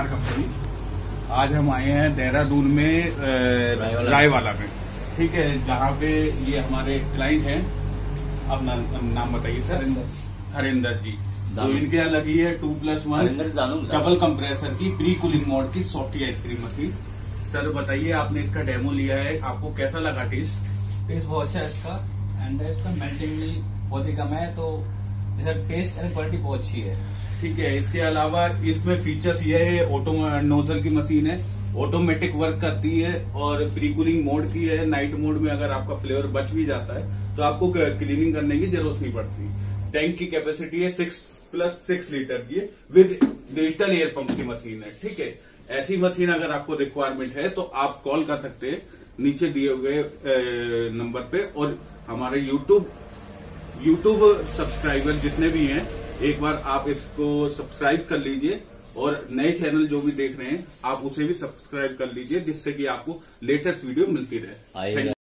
नमस्कार कंपनी। आज हम आए हैं देहरादून में रायवाला में, ठीक है, जहाँ पे ये हमारे क्लाइंट हैं। अब नाम बताइए सर। हरिंदर जी। तो इनके यहाँ लगी है 2+1 डबल कंप्रेसर की प्री कूलिंग मोड की सॉफ्टी आइसक्रीम मशीन। सर बताइए, आपने इसका डेमो लिया है, आपको कैसा लगा टेस्ट? टेस्ट बहुत अच्छा है इसका, एंड इसका मेल्टिंग बहुत ही कम है, तो इसका टेस्ट एंड क्वालिटी बहुत अच्छी है। ठीक है। इसके अलावा इसमें फीचर्स ये है, ऑटो नोजल की मशीन है, ऑटोमेटिक वर्क करती है और प्री कूलिंग मोड की है। नाइट मोड में अगर आपका फ्लेवर बच भी जाता है तो आपको क्लीनिंग करने की जरूरत नहीं पड़ती। टैंक की कैपेसिटी है 6+6 लीटर की, विद डिजिटल एयर पंप की मशीन है। ठीक है। ऐसी मशीन अगर आपको रिक्वायरमेंट है तो आप कॉल कर सकते हैं नीचे दिए हुए नंबर पे। और हमारे यूट्यूब सब्सक्राइबर जितने भी हैं, एक बार आप इसको सब्सक्राइब कर लीजिए, और नए चैनल जो भी देख रहे हैं आप उसे भी सब्सक्राइब कर लीजिए, जिससे कि आपको लेटेस्ट वीडियो मिलती रहे।